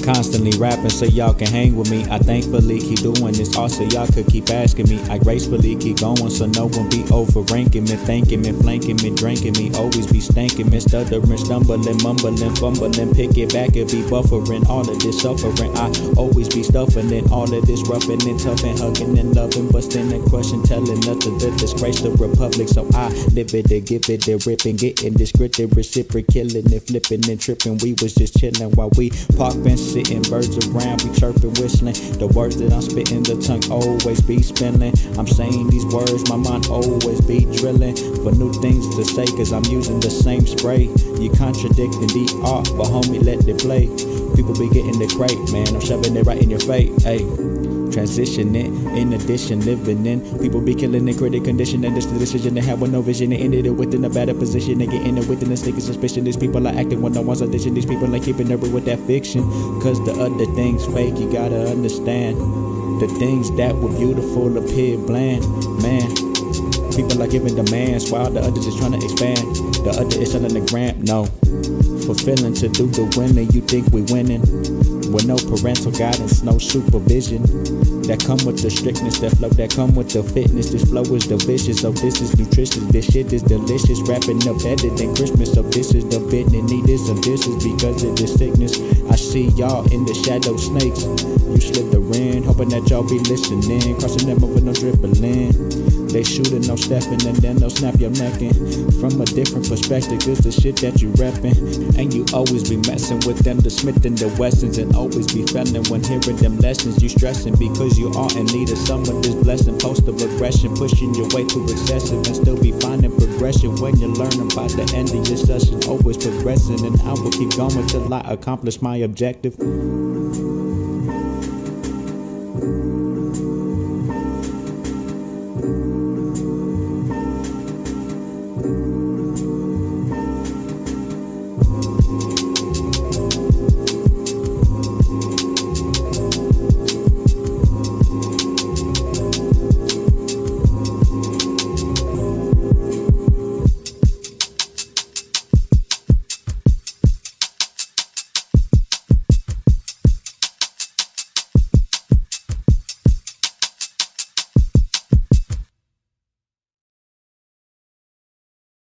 Constantly rapping so y'all can hang with me. I thankfully keep doing this also y'all could keep asking me. I gracefully keep going so no one be overranking me, thanking me, flanking me, drinking me, always be stanking me, stuttering, stumbling, mumbling, fumbling, pick it back and be buffering. All of this suffering, I always be stuffing in all of this roughing and toughing, hugging and loving, busting and crushing, telling nothing to disgrace the republic. So I live it and give it and ripping, getting this grit and reciprocating, killing and flipping and tripping. We was just chilling while we park bench sitting, birds around, we chirping, whistling. The words that I'm spitting, the tongue always be spilling. I'm saying these words, my mind always be drilling for new things to say, cause I'm using the same spray. You contradicting the art, but homie, let it play. People be getting the crate, man, I'm shoving it right in your face, ayy. Transitioning, in addition, living in. People be killing the critic condition, and this the decision they have with no vision. They ended it within a better position. They getting it within a sneaky suspicion. These people are acting when no one's audition. These people are keeping up with that fiction. Cause the other things fake, you gotta understand. The things that were beautiful appear bland, man. People are giving demands while the others is trying to expand. The other is selling the gram, no. Fulfilling to do the winning, you think we winning. With no parental guidance, no supervision. That come with the strictness, that flow, that come with the fitness. This flow is the vicious, so this is nutritious. This shit is delicious, wrapping up better than Christmas. So this is the bit and need this, and this is because of this sickness. I see y'all in the shadow snakes. You slithering, hoping that y'all be listening. Crossing them over, no dribbling. They shooting, no stepping, and then they'll snap your necking. From a different perspective, it's the shit that you reppin'. And you always be messing with them, the Smith and the Wessons, and always be failing when hearing them lessons. You stressing because you are in need of some of this blessing. Post of aggression, pushing your way too excessive, and still be finding progression when you're learning by the end of your session. Always progressing, and I will keep going till I accomplish my objective.